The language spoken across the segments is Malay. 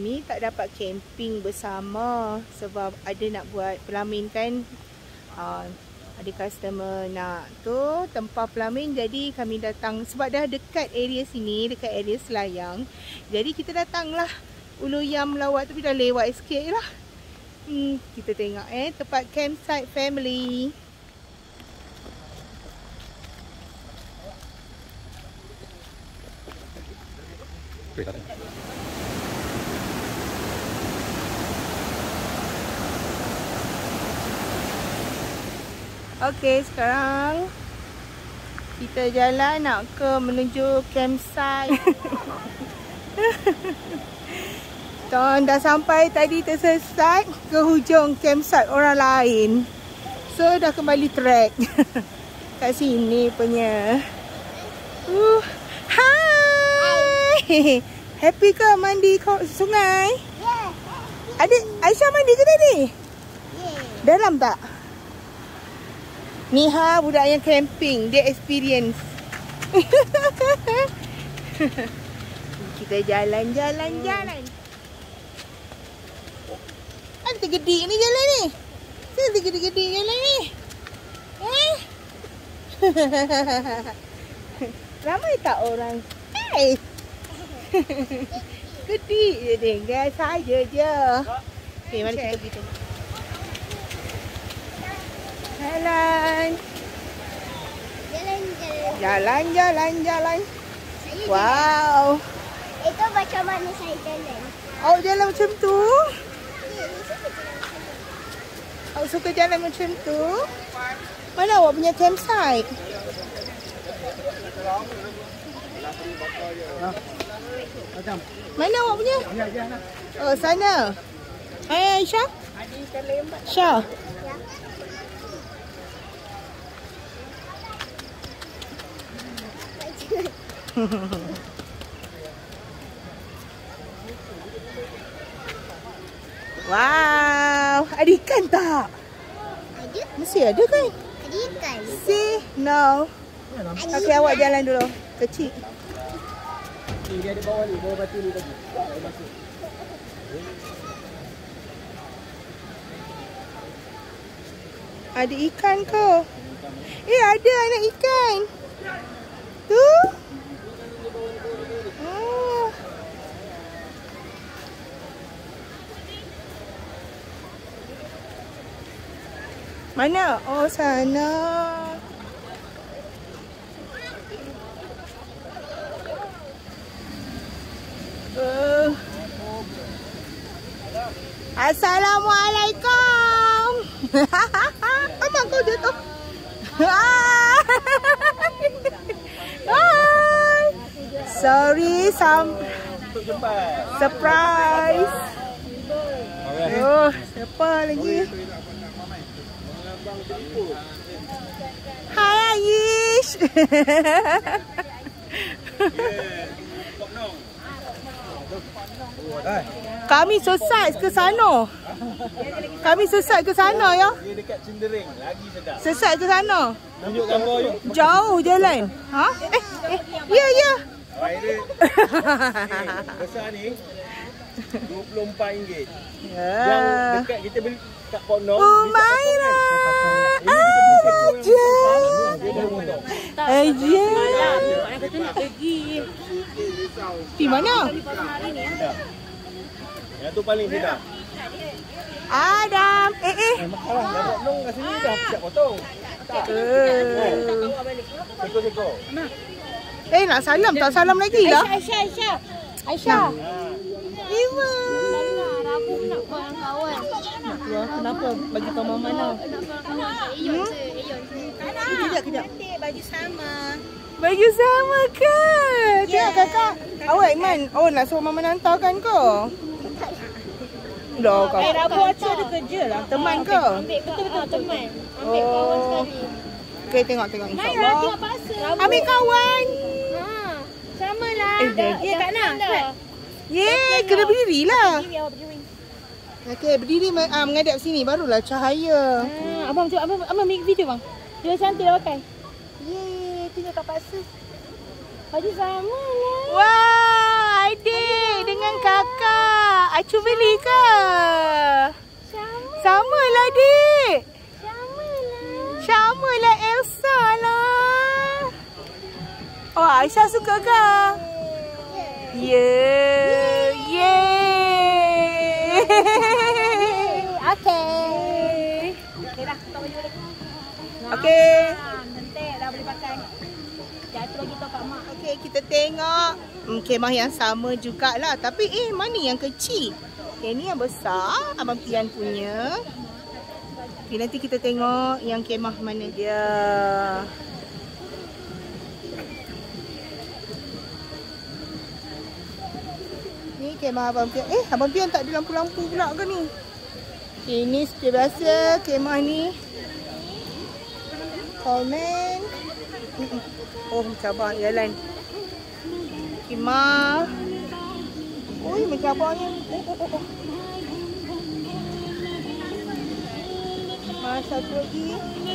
kami tak dapat camping bersama sebab ada nak buat pelamin kan. Ada customer nak tu tempah pelamin, jadi kami datang sebab dah dekat area sini, dekat area Selayang. Jadi kita datanglah Ulu Yam Melawat, tapi dah lewat sikit lah. Kita tengok tempat campsite family. Okey, sekarang kita jalan nak menuju campsite. Tuan dah sampai tadi, tersesat ke hujung campsite orang lain. So dah kembali track. Kat sini punya. Hai. Happy ke mandi sungai? Yeah. Adik Aisyah mandi ke tadi? Yeah. Dalam tak? Ni budak yang camping, dia experience. Kita jalan. Ada tergedik ni jalan ni. Tergedik jalan ni. Ramai tak orang? Hai. Gedik je tinggal saya je. Okay, mari kita pergi tengok. Jalan. Wow. Itu macam mana saya jalan? Awak jalan macam tu? Awak suka jalan macam tu? Mana awak punya campsite? Mana awak punya? Oh, sana. Hai Aisyah? Aisyah. Wow, ada ikan tak? Ada. Mesti ada kan? Ada ikan. See, no. Okey, awak jalan dulu. Kecil. Dia ada bawah ni, bawah batu ni tadi. Ada ikan ke? Ada anak ikan. Tu. Oh. Mana? Oh, sana. Assalamualaikum. Amak kau jatuh. Sorry, surprise. Oh, siapa lagi? Hai Aish. Kami sesat ke sana. Ya. Dia dekat Cindering, lagi sedap. Sesat ke sana. Tunjuk gambar you. Jauh jalan. Ha? Ya. Viral. Besar ni RM24. Yang dekat kita beli kat Ponong. Umaira. Aja. Kata nak pergi. Di mana? Yang tu paling sedap. Adam. Makalah, dah potong kat sini dah siap potong. Seko-seko. Nak salam tak? Salam lagi lah. Aisyah. Iwa. Rabu nak kawan-kawan. Kenapa? Bagi tahu mama nak. Kejap. Baju sama. Baju sama ke? Tengok kakak. Awak Iman. Oh, nak suruh mama hantarkan ke? Dah kau. Rabu Aceh ada kerja lah. Teman ke? Betul teman. Ambil kawan sekali. Okay, tengok insyaAllah. Rabu paksa. Ambil kawan. Sama lah. Ya Kak Nah. Yeay, kena berdiri lah. Awak berdiri. Okay, berdiri menghadap sini. Barulah cahaya. Abang ambil video bang. Dia cantik dah pakai. Yeay, tu tak paksa. Baju sama lah. Wah, adik dengan kakak. Acu beli ke? Sama lah, dik. Sama lah Elsa lah. Oh, Aisyah suka ke? Yeah. Yeay. Okay. Okay dah, kita baju lagi. Okay. Nanti dah boleh pakai. Jatuh lagi tau Pak Mak. Okay, kita tengok. Kemah yang sama jugalah. Tapi mana yang kecil? Yang ni yang besar. Abang Pian punya. Okay, nanti kita tengok yang kemah mana dia. Ni kemah Abang Pian. Abang Pian tak ada lampu-lampu pula ke ni? Okay, ni seperti biasa kemah ni. Komen. Oh, macam jalan. Kemah. Oi, macam abangnya. Satu lagi.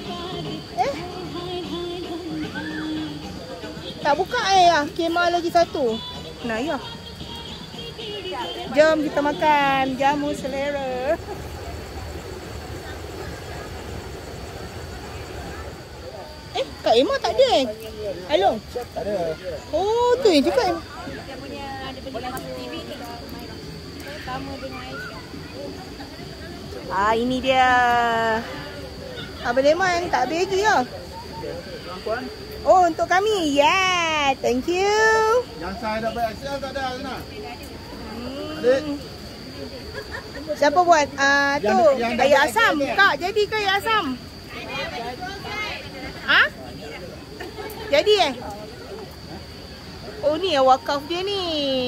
Tak buka kemah lagi satu. Nah, ya. Jom kita makan jamu selera. Kak Emma tak ada Along? Tak ada. Oh, tu yang cakap. Dia punya TV ni. Sama dengan Aisyah. Ini dia. Abang Leman tak habis lagi ke? Oh, untuk kami. Yeah, thank you. Yang saya dah bayar siang tak ada sana. Siapa buat? Tu, yang air dapat asam. lagi, Kak, jadi ke air asam? Ha? Jadi Oh, ni yang wakaf dia ni.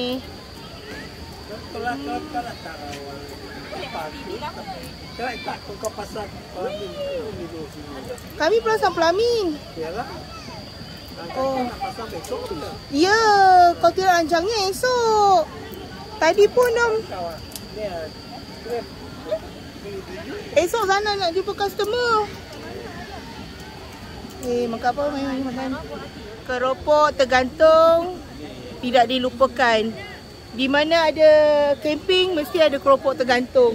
Kami perasan pelamin. Oh. Ya, kau tidak rancangnya esok. Tadi pun esok sana nak jumpa customer. Makan apa? Makan keropok tergantung. Tidak dilupakan. Di mana ada camping mesti ada keropok tergantung.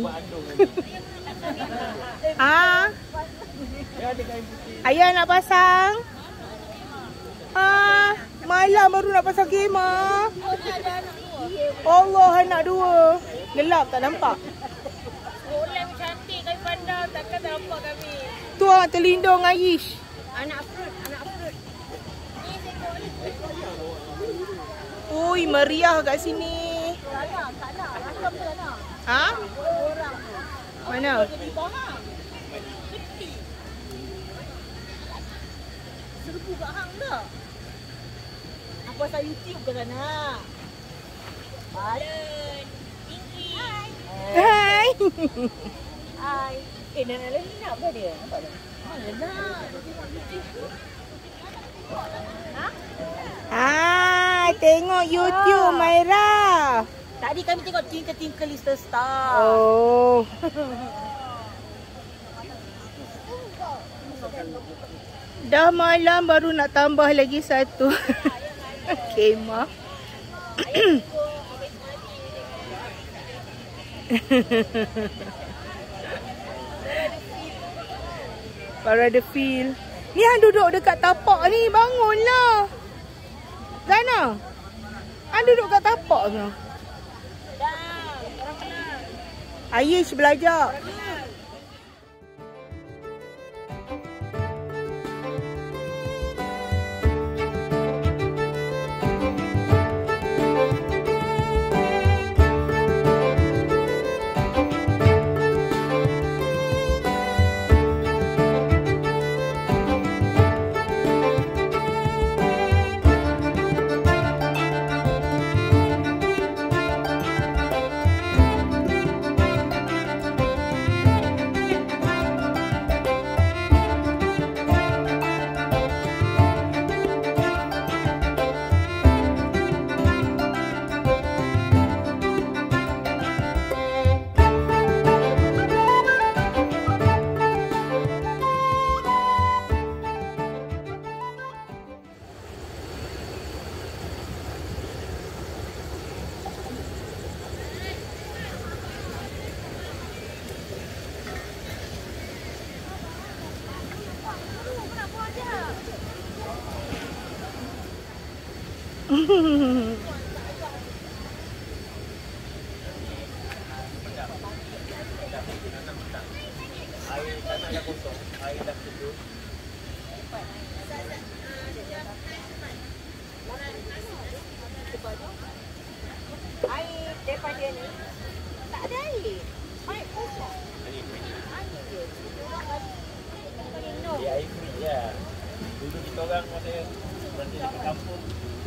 Ayah nak pasang? Malam baru nak pasang kemah. Allah, anak dua. Gelap tak nampak. Boleh cantik kami pandang, takkan nampak kami. Tu terlindung Aish. Anak fruit. Ui, meriah kat sini. Tak nak. Macam tu nak. Ha? Mana? Serbu kat hang dah. Apa pasal YouTube ke sana? Balen. Tinggi. Hai. Hai. Nenek lagi nak apa dia? Nampak tak? Mana nak? Tengok YouTube Maira. Tadi kami tengok Tinkle Little Star. Oh. Dah malam baru nak tambah lagi satu kemah. Parade feel. Ni hang duduk dekat tapak ni, bangunlah. Zana. Hang duduk kat tapak ke? Dah, orang kenal. Aish belajar. Air daripada ni tak ada air. Air kosong. Air je. Orang bagi minum. Dia air free ya. Dulu kita orang masa berhenti dekat kampung.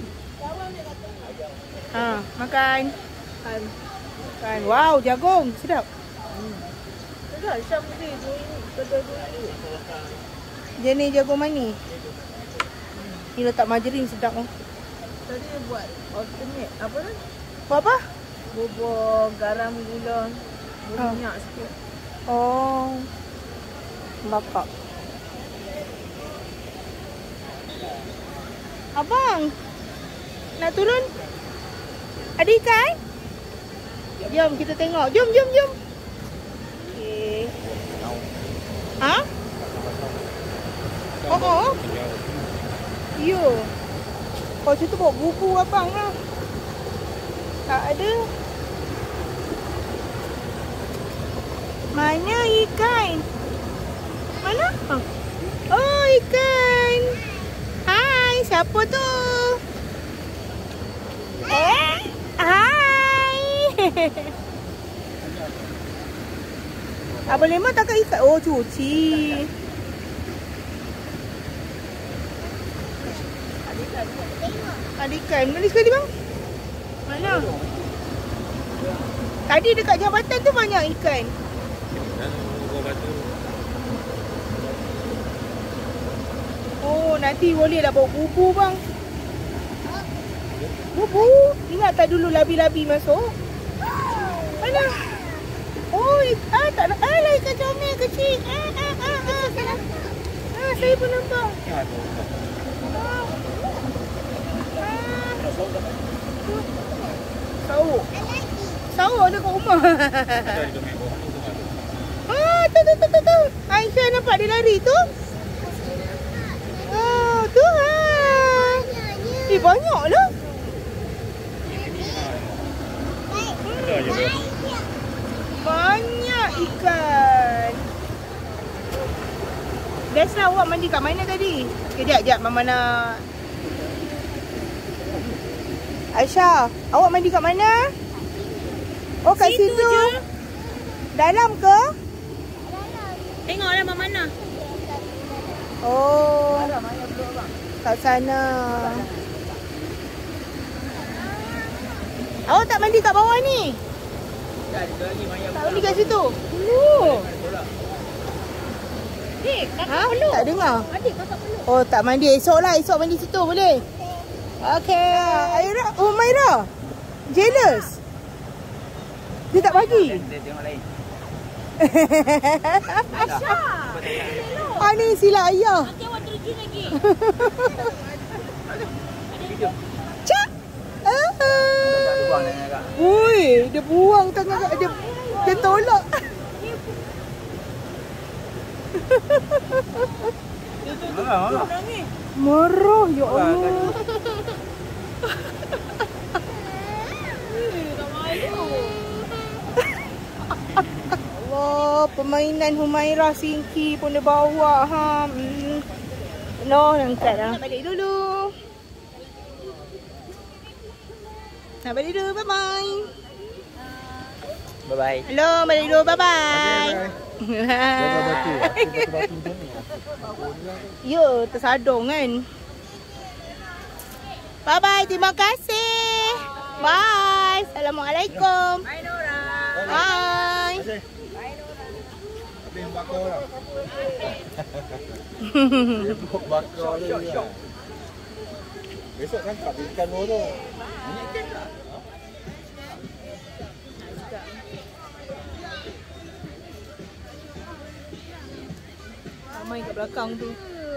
Makan. Makan. Wow, jagung. Sedap. Sedap. Syam dia kedai dulu. Jenis jagung manis. Ni letak margarin sedap oh. Tadi dia buat alternate apa tu? Buat apa? Bubur garam gula. Minyak sikit. Oh. Bakar. Abang. Nak turun? Ada ikan? Jom kita tengok. Jom. Okey. Ha? Oh. Yo. Kau situ bawa buku abang lah. Tak ada. Mana ikan? Mana? Oh, ikan. Hai, siapa tu? Hai. Abang Lemah takkan ikan. Oh, cuci. Ada ikan. Mana sekali bang? Mana? Tadi dekat jambatan tu banyak ikan. Oh, nanti bolehlah bawa bubu bang. Bubu. Ingat tak dulu labi-labi masuk? Mana? Oh, tak nak. Alah, ikan comel kecil. Saya pun nampak. Sauk ada kat rumah. Tu. Aisyah nampak dia lari tu. Oh, tu banyak lah. Banyak ikan. Biasa awak mandi kat mana tadi? Kejap, Mama nak. Aisyah, awak mandi kat mana? Oh, kat situ je. Dalam ke? Dalam. Tengoklah mak mana. Oh. Kat sana. Awak tak mandi kat bawah ni? Tak mandi kat situ? Dik, kakak peluk. Tak dengar? Adik kakak peluk. Oh, tak mandi. Esok lah. Esok mandi situ boleh? Okay. Aira, Maira. Jealous. Dia tak bagi. Dia tengok lain. Ni sila ayah. Nanti awak terjun lagi. Cak. Buang dengan agak. Ui, dia buang tangan dia tolak. Marah. Marah ya Allah. Allah, permainan Humairah Singki pun dia bawa ha. No, angkat lah. Nak balik dulu. Bye-bye. Bye-bye. Hello, balik dulu. Bye-bye. Ya, tersadung kan. Bye-bye. Terima kasih. Bye. Assalamualaikum. Bye Nora. Bye. Habis bakar lah. Dia bakar dia. Besok kan tak ikan tu. Banyak ikan tak? Ramai kat belakang tu.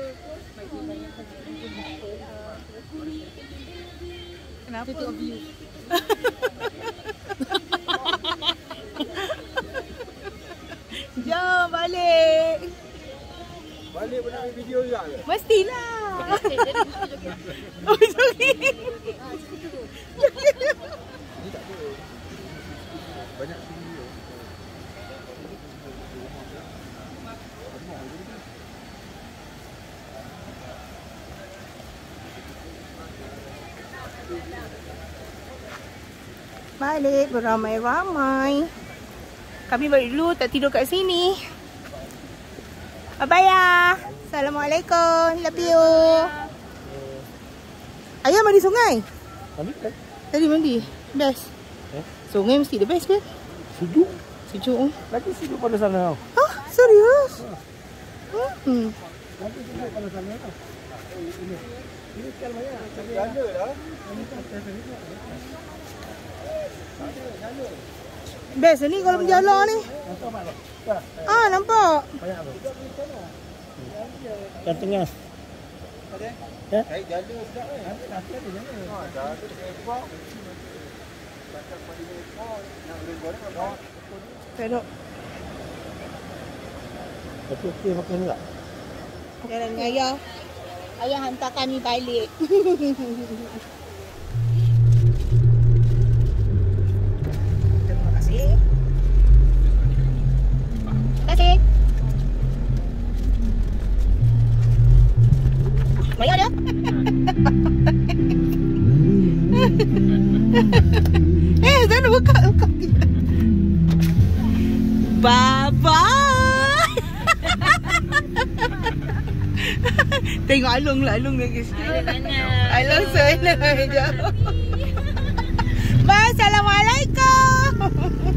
Kenapa? Tengok view. Jom balik. Balik pun nak ambil video juga ke? Mestilah. Oh, jogging. Ni tak ada. Banyak video. Balik beramai-ramai. Kami balik dulu, tak tidur kat sini. Bye-bye ya. Assalamualaikum. Love you. Ayah mandi sungai? Mandi kan? Tadi mandi. Best. Sungai mesti the best kan? Sejuk. Sejuk. Lagi sejuk pada sana tau. Hah? Serius? Lagi sejuk pada sana tau. Ini sekal banyak. Janda lah. Best ni kalau berjalan ni. Ah, nampak. Banyak apa? Kan tengah. Kain janda sedap kan? Ada nasi ada janda. Janda ekor. Macam pada ekor. Nak goreng apa? Tengok. Tapi okey makan tak? Jalan dengan ayah. Ayah hantar kami balik. Terima kasih. Terima kasih. Banyak dia. Jangan buka. Bye-bye. Tengok Alung lah, Alung lagi. Alung sana je. Bye, Assalamualaikum.